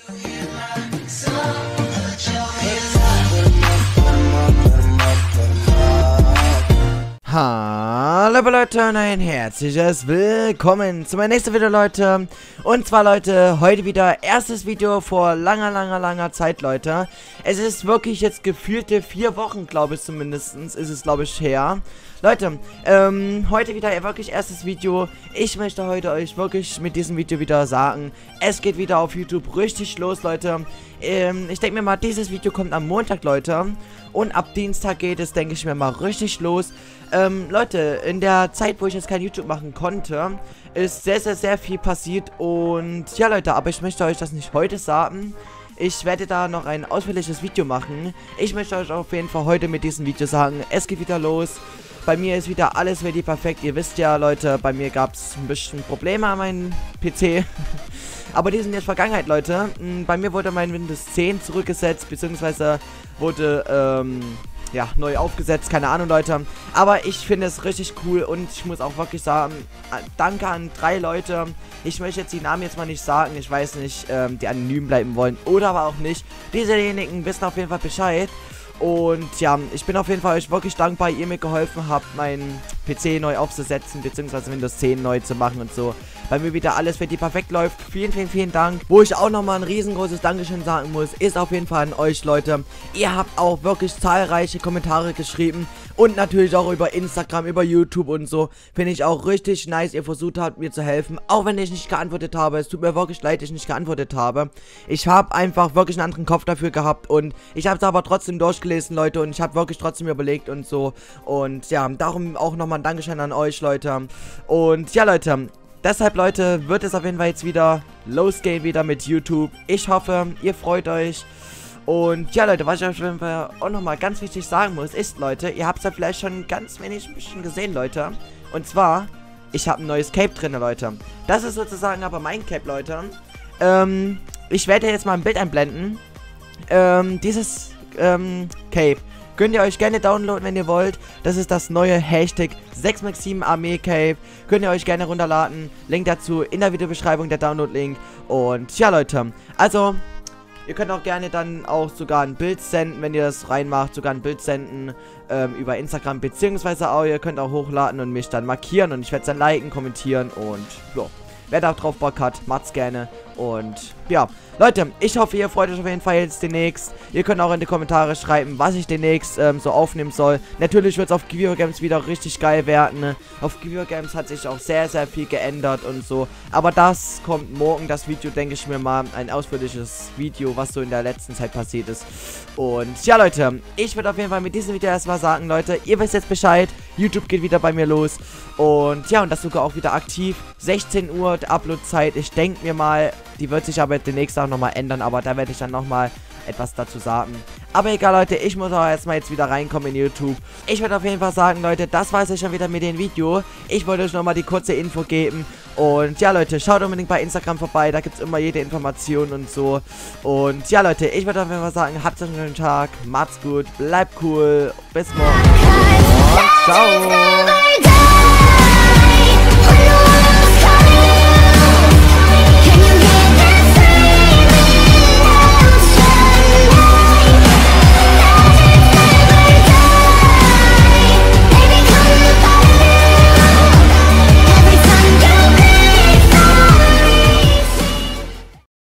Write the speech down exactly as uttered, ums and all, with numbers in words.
Hallo Leute und ein herzliches Willkommen zu meinem nächsten Video, Leute. Und zwar, Leute, heute wieder erstes Video vor langer, langer, langer Zeit, Leute. Es ist wirklich jetzt gefühlte vier Wochen, glaube ich zumindest, ist es, glaube ich, her. Leute, ähm, heute wieder wirklich erstes Video. Ich möchte heute euch wirklich mit diesem Video wieder sagen, es geht wieder auf YouTube richtig los, Leute. Ähm, ich denke mir mal, dieses Video kommt am Montag, Leute. Und ab Dienstag geht es, denke ich mir mal, richtig los. Ähm, Leute, in der Zeit, wo ich jetzt kein YouTube machen konnte, ist sehr, sehr, sehr viel passiert. Und ja, Leute, aber ich möchte euch das nicht heute sagen. Ich werde da noch ein ausführliches Video machen. Ich möchte euch auf jeden Fall heute mit diesem Video sagen, es geht wieder los. Bei mir ist wieder alles ready perfekt. Ihr wisst ja, Leute, bei mir gab es ein bisschen Probleme an meinem P C. Aber die sind jetzt Vergangenheit, Leute. Bei mir wurde mein Windows zehn zurückgesetzt, beziehungsweise wurde, ähm, ja, neu aufgesetzt. Keine Ahnung, Leute. Aber ich finde es richtig cool und ich muss auch wirklich sagen, danke an drei Leute. Ich möchte jetzt die Namen jetzt mal nicht sagen. Ich weiß nicht, ähm, die anonym bleiben wollen oder aber auch nicht. Diesejenigen wissen auf jeden Fall Bescheid. Und ja, ich bin auf jeden Fall euch wirklich dankbar, ihr mir geholfen habt, meinen P C neu aufzusetzen, beziehungsweise Windows zehn neu zu machen und so. Bei mir wieder alles für die perfekt läuft. Vielen, vielen, vielen Dank. Wo ich auch nochmal ein riesengroßes Dankeschön sagen muss, ist auf jeden Fall an euch, Leute. Ihr habt auch wirklich zahlreiche Kommentare geschrieben und natürlich auch über Instagram, über YouTube und so. Finde ich auch richtig nice, ihr versucht habt, mir zu helfen, auch wenn ich nicht geantwortet habe. Es tut mir wirklich leid, dass ich nicht geantwortet habe. Ich habe einfach wirklich einen anderen Kopf dafür gehabt und ich habe es aber trotzdem durchgelesen, Leute, und ich habe wirklich trotzdem überlegt und so. Und ja, darum auch nochmal ein Dankeschön an euch, Leute. Und ja, Leute, deshalb, Leute, wird es auf jeden Fall jetzt wieder losgehen, wieder mit YouTube. Ich hoffe, ihr freut euch. Und ja, Leute, was ich auf jeden Fall auch nochmal ganz wichtig sagen muss, ist, Leute, ihr habt es ja vielleicht schon ganz wenig ein bisschen gesehen, Leute. Und zwar, ich habe ein neues Cape drin, Leute. Das ist sozusagen aber mein Cape, Leute. Ähm, ich werde jetzt mal ein Bild einblenden. Ähm, dieses, ähm, Cape könnt ihr euch gerne downloaden, wenn ihr wollt. Das ist das neue Hashtag sechs Max sieben Armee Cape. Könnt ihr euch gerne runterladen. Link dazu in der Videobeschreibung, der Download-Link. Und ja, Leute, also ihr könnt auch gerne dann auch sogar ein Bild senden, wenn ihr das reinmacht. Sogar ein Bild senden ähm, über Instagram, beziehungsweise auch, ihr könnt auch hochladen und mich dann markieren. Und ich werde es dann liken, kommentieren und ja, wer da drauf Bock hat, macht's gerne. Und ja, Leute, ich hoffe, ihr freut euch auf jeden Fall jetzt demnächst. Ihr könnt auch in die Kommentare schreiben, was ich demnächst ähm, so aufnehmen soll. Natürlich wird es auf Giveaway Games wieder richtig geil werden. Ne? Auf Giveaway Games hat sich auch sehr, sehr viel geändert und so. Aber das kommt morgen, das Video, denke ich mir mal. Ein ausführliches Video, was so in der letzten Zeit passiert ist. Und ja, Leute, ich würde auf jeden Fall mit diesem Video erstmal sagen, Leute, ihr wisst jetzt Bescheid. YouTube geht wieder bei mir los. Und ja, und das sogar auch wieder aktiv. sechzehn Uhr der Upload-Zeit. Ich denke mir mal, die wird sich aber demnächst auch nochmal ändern, aber da werde ich dann nochmal etwas dazu sagen. Aber egal, Leute, ich muss auch erstmal jetzt wieder reinkommen in YouTube. Ich würde auf jeden Fall sagen, Leute, das war es schon wieder mit dem Video. Ich wollte euch nochmal die kurze Info geben. Und ja, Leute, schaut unbedingt bei Instagram vorbei, da gibt es immer jede Information und so. Und ja, Leute, ich würde auf jeden Fall sagen, habt einen schönen Tag, macht's gut, bleibt cool, bis morgen und ciao.